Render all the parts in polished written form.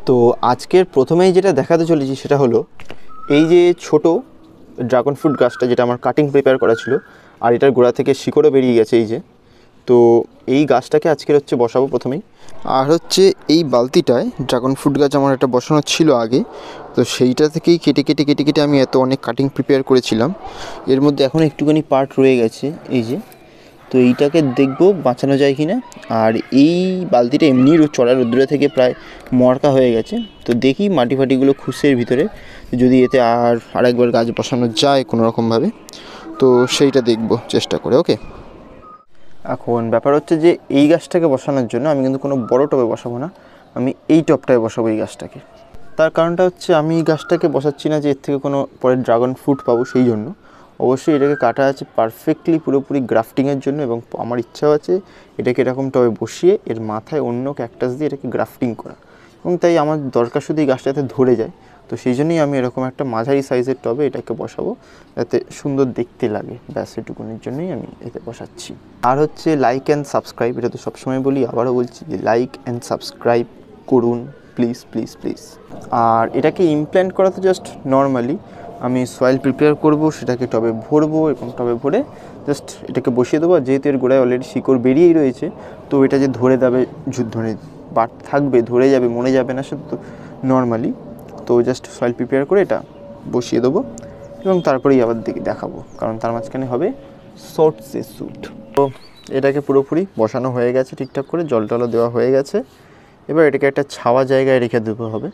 তো আজকের প্রথমেই যেটা দেখাতে চলেছি সেটা হলো এই যে ছোট ড্রাগন ফ্রুট গাছটা, যেটা আমার কাটিং প্রিপেয়ার করা ছিল, আর এটার গোড়া থেকে শিকড়ও বেরিয়ে গেছে এই যে। তো এই গাছটাকে আজকের হচ্ছে বসাবো প্রথমেই। আর হচ্ছে এই বালতিটায় ড্রাগন ফ্রুট গাছ আমার একটা বসানো ছিল আগে, তো সেইটা থেকেই কেটে কেটে কেটে কেটে আমি এত অনেক কাটিং প্রিপেয়ার করেছিলাম। এর মধ্যে এখন একটুখানি পার্ট রয়ে গেছে এই যে। তো এইটাকে দেখব বাঁচানো যায় কি না। আর এই বালতিটা এমনি চড়া রোদ্দুরে থেকে প্রায় মরকা হয়ে গেছে, তো দেখি মাটি ফাটিগুলো খুশের ভিতরে যদি এতে আরেকবার গাছ বসানো যায় কোনো রকমভাবে, তো সেইটা দেখব চেষ্টা করে। ওকে, এখন ব্যাপার হচ্ছে যে এই গাছটাকে বসানোর জন্য আমি কিন্তু কোনো বড় টবে বসাবো না, আমি এই টবটায় বসাবো এই গাছটাকে। তার কারণটা হচ্ছে আমি এই গাছটাকে বসাচ্ছি না যে এর থেকে কোনো পরে ড্রাগন ফ্রুট পাবো সেই জন্য। অবশ্যই এটাকে কাটা আছে পারফেক্টলি পুরোপুরি গ্রাফটিংয়ের জন্য, এবং আমার ইচ্ছাও আছে এটাকে এরকম টবে বসিয়ে এর মাথায় অন্য ক্যাকটাস দিয়ে এটাকে গ্রাফটিং করা, এবং তাই আমার দরকার শুধু এই গাছটাতে ধরে যায়। তো সেই জন্যই আমি এরকম একটা মাঝারি সাইজের টবে এটাকে বসাবো, যাতে সুন্দর দেখতে লাগে, ব্যাস এটুকুনির জন্যই আমি এতে বসাচ্ছি। আর হচ্ছে লাইক অ্যান্ড সাবস্ক্রাইব, এটা তো সবসময় বলি, আবারও বলছি যে লাইক অ্যান্ড সাবস্ক্রাইব করুন প্লিজ প্লিজ প্লিজ। আর এটাকে ইমপ্ল্যান্ট করা তো জাস্ট নর্মালি আমি সয়েল প্রিপেয়ার করব, সেটাকে টবে ভরবো এবং টবে ভরে জাস্ট এটাকে বসিয়ে দেবো। যেহেতু এর গোড়ায় অলরেডি শিকড় বেরিয়েই রয়েছে, তো এটা যে ধরে যাবে, ধরে বাট থাকবে, ধরে যাবে, মরে যাবে না, সেটা তো নর্মালি। তো জাস্ট সয়েল প্রিপেয়ার করে এটা বসিয়ে দেবো এবং তারপরেই আবার দেখাবো, কারণ তার মাঝখানে হবে শর্টসে শ্যুট। তো এটাকে পুরোপুরি বসানো হয়ে গেছে, ঠিকঠাক করে জল টলও দেওয়া হয়ে গেছে। এবার এটাকে একটা ছাওয়া জায়গায় রেখে দেবো হবে।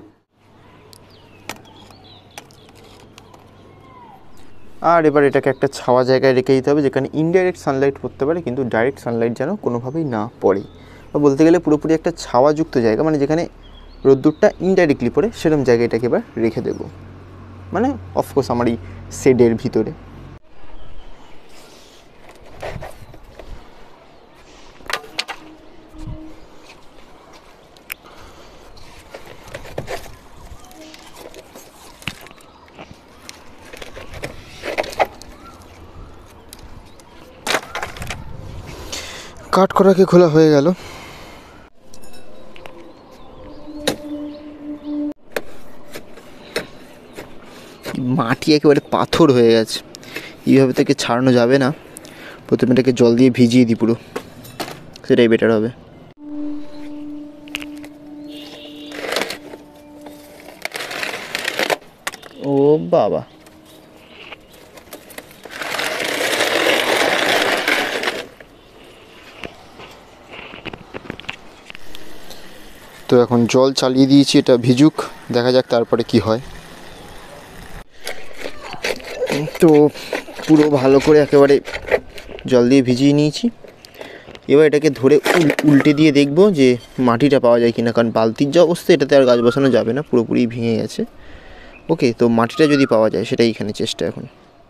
আর এবার এটাকে একটা ছাওয়া জায়গায় রেখে দিতে হবে, যেখানে ইনডাইরেক্ট সানলাইট পড়তে পারে, কিন্তু ডাইরেক্ট সানলাইট যেন কোনোভাবেই না পড়ে। বা বলতে গেলে পুরোপুরি একটা ছাওয়াযুক্ত জায়গা, মানে যেখানে রোদ্দুরটা ইনডাইরেক্টলি পড়ে, সেরকম জায়গায় এটাকে এবার রেখে দেবো, মানে অফকোর্স আমার এই শেডের ভিতরে। কাট করাকে খোলা হয়ে গেল। মাটি একেবারে পাথর হয়ে গেছে, এইভাবে থেকে ছাড়ানো যাবে না। প্রথমে এটাকে জল দিয়ে ভিজিয়ে দিই পুরো, সেটাই বেটার হবে। ও বাবা, তো এখন জল চালিয়ে দিয়েছি, এটা ভিজুক, দেখা যাক তারপরে কি হয়। তো পুরো ভালো করে একেবারে জল দিয়ে ভিজিয়ে নিয়েছি। এবার এটাকে ধরে উল্টে দিয়ে দেখব যে মাটিটা পাওয়া যায় কিনা, কারণ বালতির যে অবস্থা এটাতে আর গাছ বসানো যাবে না, পুরোপুরি ভেঙে গেছে। ওকে, তো মাটিটা যদি পাওয়া যায় সেটাই এখানে চেষ্টা এখন।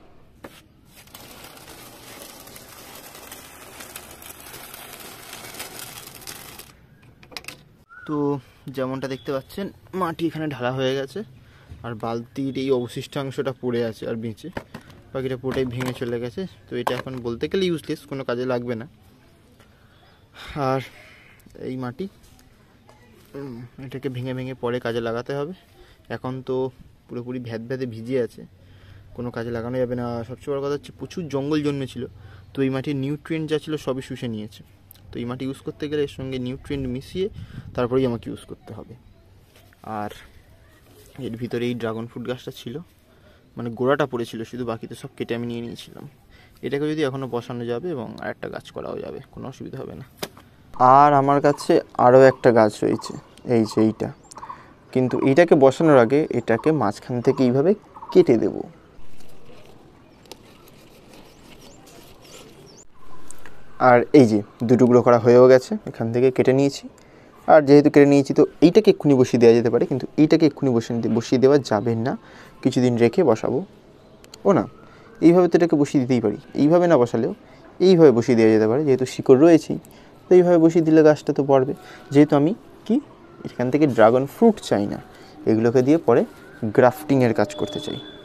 তো যেমনটা দেখতে পাচ্ছেন মাটি এখানে ঢালা হয়ে গেছে, আর বালতির এই অবশিষ্টাংশটা পড়ে আছে আর বেঁচে, বাকিটা পুরোটাই ভেঙে চলে গেছে। তো এটা এখন বলতে গেলে ইউজলেস, কোনো কাজে লাগবে না। আর এই মাটি এটাকে ভেঙে ভেঙে পরে কাজে লাগাতে হবে। এখন তো পুরোপুরি ভ্যাদে ভিজে আছে, কোনো কাজে লাগানো যাবে না। সবচেয়ে বড় কথা হচ্ছে প্রচুর জঙ্গল জন্মেছিল, তো এই মাটির নিউট্রিয়েন্ট যা ছিল সবই শুষে নিয়েছে। তো এই মাটি ইউজ করতে গেলে এর সঙ্গে নিউট্রিয়েন্ট মিশিয়ে তারপরেই আমাকে ইউজ করতে হবে। আর এর ভিতরে এই ড্রাগন ফ্রুট গাছটা ছিল, মানে গোড়াটা পড়েছিল শুধু, বাকিতে সব কেটে আমি নিয়ে নিয়েছিলাম। এটাকে যদি এখনও বসানো যাবে এবং আরেকটা গাছ করাও যাবে, কোনো অসুবিধা হবে না। আর আমার কাছে আরও একটা গাছ রয়েছে, এই যে এইটা, কিন্তু এইটাকে বসানোর আগে এটাকে মাঝখান থেকে এইভাবে কেটে দেব। আর এই যে দুটুকরো করা হয়েও গেছে, এখান থেকে কেটে নিয়েছি। আর যেহেতু কেটে নিয়েছি, তো এইটাকে এক্ষুনি বসিয়ে দেওয়া যেতে পারে, কিন্তু এইটাকে এক্ষুনি বসিয়ে দেওয়া যাবে না, কিছুদিন রেখে বসাবো। ও না, এইভাবে তো এটাকে বসিয়ে দিতেই পারি, এইভাবে না বসালেও এইভাবে বসিয়ে দেওয়া যেতে পারে, যেহেতু শিকড় রয়েছেই, তো এইভাবে বসিয়ে দিলে গাছটা তো পড়বে। যেহেতু আমি এখান থেকে ড্রাগন ফ্রুট চাই না, এগুলোকে দিয়ে পরে গ্রাফটিংয়ের কাজ করতে চাই।